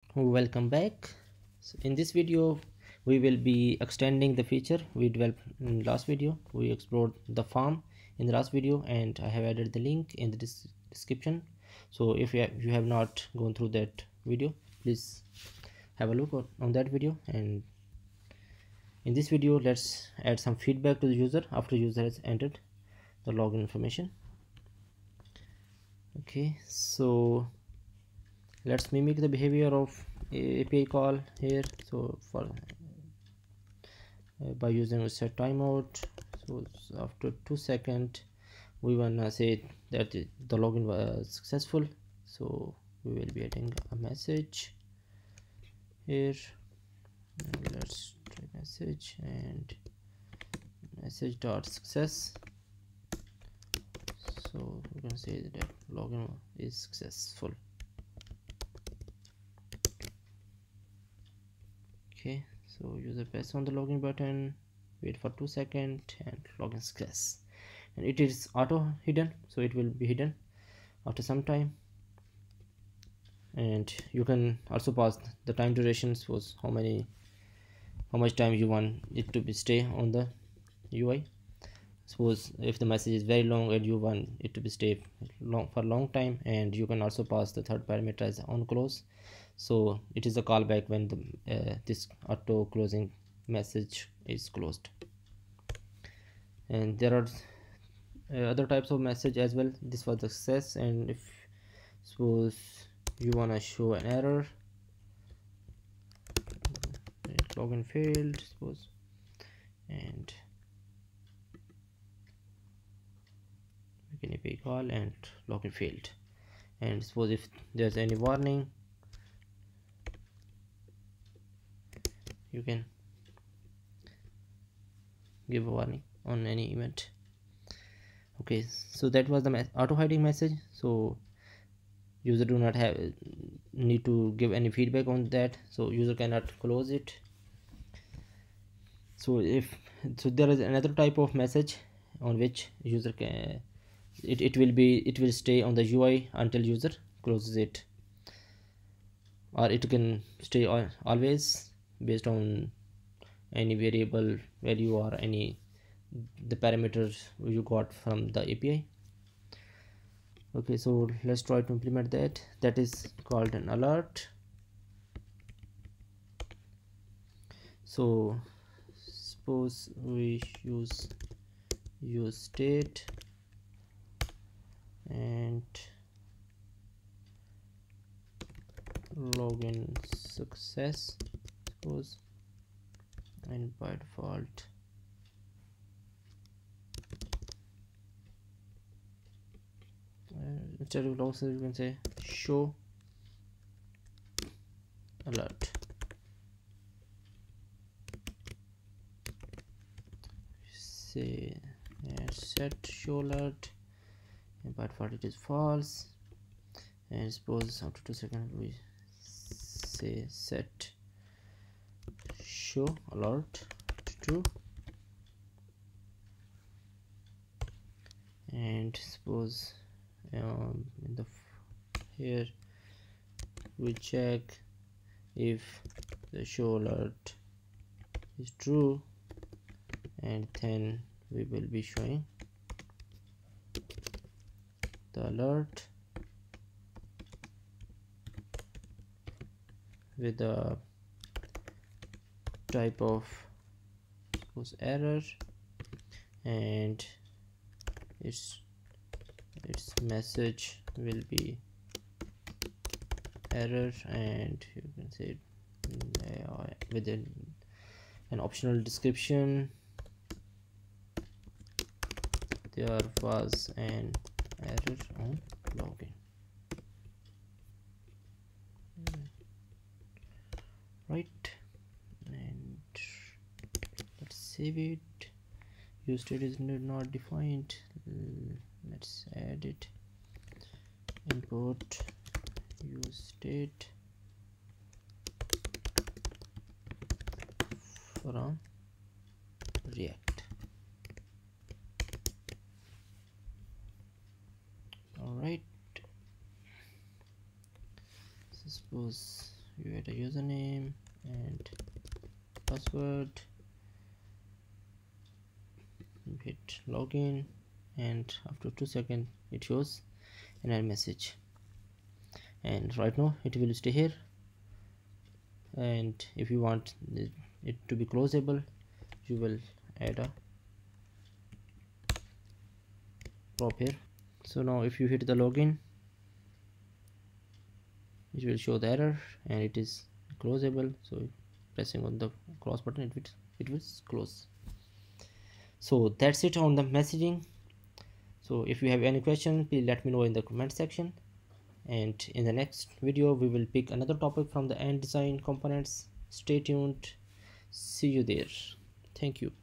Welcome back. So in this video we will be extending the feature we developed in last video. We explored the form in the last video and I have added the link in the description. So if you have not gone through that video, please have a look on that video. And in this video let's add some feedback to the user after user has entered the login information. Okay, so let's mimic the behavior of API call here. So for by using a set timeout, so after 2 seconds we wanna say that the login was successful. So we will be adding a message here. Let's try message and message dot success. So we can say that login is successful. Okay, so user press on the login button, wait for 2 seconds and login success. And it is auto hidden, so it will be hidden after some time. And you can also pass the time duration, suppose how much time you want it to be stay on the UI. Suppose if the message is very long and you want it to be stay for a long time, and you can also pass the third parameter as on close. So it is a callback when the this auto closing message is closed. And there are other types of message as well. This was the success, and if suppose you want to show an error, login failed, suppose, and we can API call and login failed. And suppose if there's any warning, you can give a warning on any event. Okay, so that was the auto hiding message. So user do not have need to give any feedback on that, so user cannot close it. So there is another type of message on which user can it will stay on the UI until user closes it, or it can stay on always based on any variable value or any the parameters you got from the API. Okay, so let's try to implement that. That is called an alert. So suppose we use state and login success, suppose, and by default instead of log you can say show alert. Say set show alert, and by default it is false. And suppose after 2 seconds we say set show alert to true. And suppose in the here we check if the show alert is true, and then we will be showing the alert with the type of suppose error, and its message will be error, and you can say with an optional description. There was an error on login. Right, and let's save it. Use state is not defined. Let's add it. Import use state from React. All right, suppose you create a username and password, hit login, and after 2 seconds it shows an error message. And right now it will stay here, and if you want it to be closable, you will add a prop here. So now if you hit the login, it will show the error and it is closable. So pressing on the close button, it will close. So that's it on the messaging. So if you have any question, please let me know in the comment section, and in the next video we will pick another topic from the AntD design components. Stay tuned, see you there. Thank you.